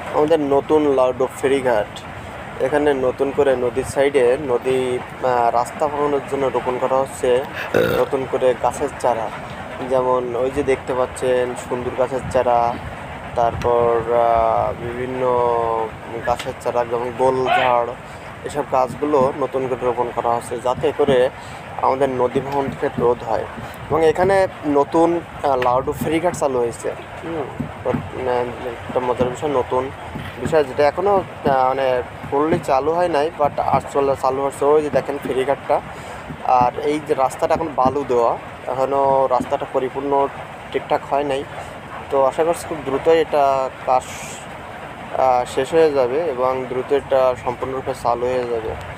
আমাদের নতুন লাউডো ফেরিঘাট। এখানে নতুন করে নদীর সাইডে রাস্তা বানানোর জন্য রোপণ করা হচ্ছে নতুন করে গাছের চারা। যেমন ওই যে দেখতে পাচ্ছেন সুন্দর গাছের চারা, তারপর বিভিন্ন গাছের চারা যেমন গোলঝাড়, এসব গাছগুলো নতুন করে রোপণ করা হচ্ছে যাতে করে আমাদের নদী ভাঙন থেকে রোধ হয়। এবং এখানে নতুন লাউডো ফেরিঘাট চালু হয়েছে। একটা মজার বিষয়, নতুন বিষয় যেটা এখনও মানে ফুললি চালু হয় নাই, বাট আসলে চালু হচ্ছে। ওই যে দেখেন ফেরিঘাটটা, আর এই যে রাস্তাটা এখন বালু দেওয়া, এখনও রাস্তাটা পরিপূর্ণ ঠিকঠাক হয় নাই। তো আশা করছি খুব দ্রুতই এটা কাজ শেষ হয়ে যাবে এবং দ্রুত এটা সম্পূর্ণরূপে চালু হয়ে যাবে।